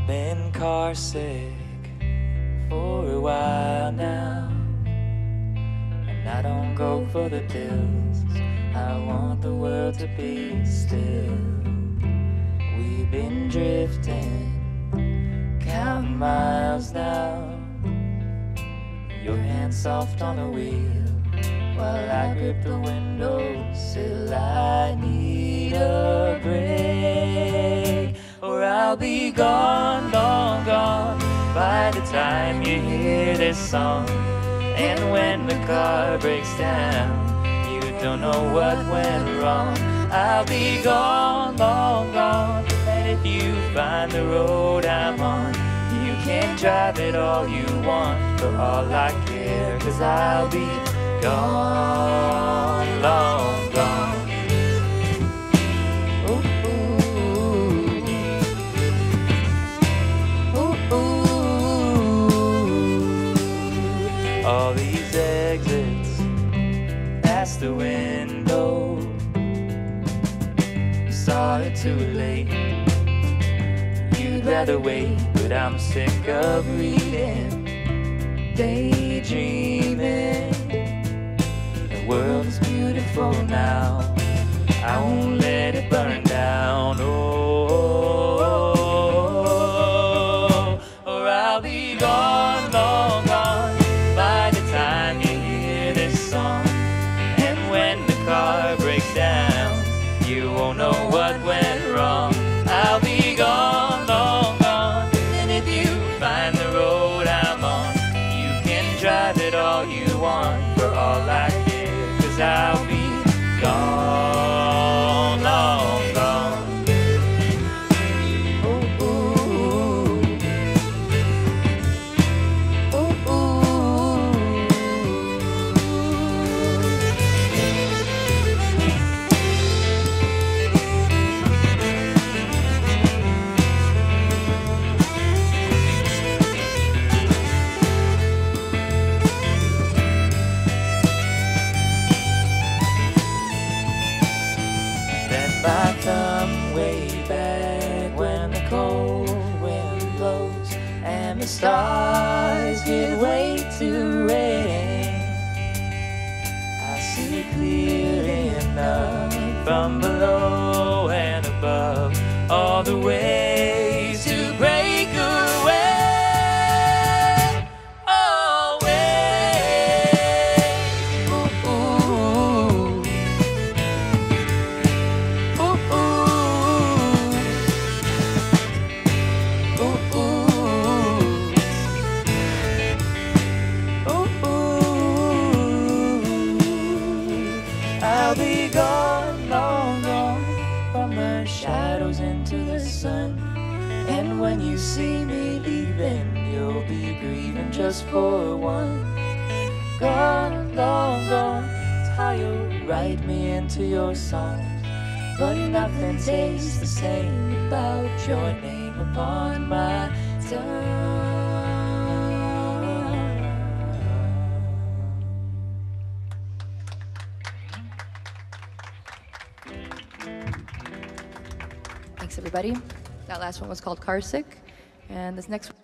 I've been car sick for a while now, and I don't go for the pills. I want the world to be still. We've been drifting, counting miles now. Your hand soft on the wheel while I grip the windowsill. I need a break, or I'll be gone, long gone by the time you hear this song. And when the car breaks down, you don't know what went wrong. I'll be gone, long gone. And if you find the road I'm on, you can drive it all you want, for all I care, 'cause I'll be gone, long gone. Ooh, ooh, ooh, ooh. All these exits past the window, saw it too late. You'd rather wait, but I'm sick of reading, daydreaming. The world is beautiful now, I won't let it burn down. Oh, or I'll be gone, long gone by the time you hear this song. And when the car breaks down, you won't know what went wrong. I'll be gone, long gone. And if you find the road I'm on, you can drive it all you want, for all I care, 'cause I'll be gone, long gone. Ooh, ooh, ooh, ooh. My thumb way back when the cold wind blows and the stars give way to rain. I see clearly enough from below and above, all the ways to break away. I'll be gone, long gone, from the shadows into the sun. And when you see me leaving, you'll be grieving just for one. Gone, long gone, it's how you write me into your songs. But nothing tastes the same without your name upon my tongue. Thanks, everybody. That last one was called Car Sick, and this next one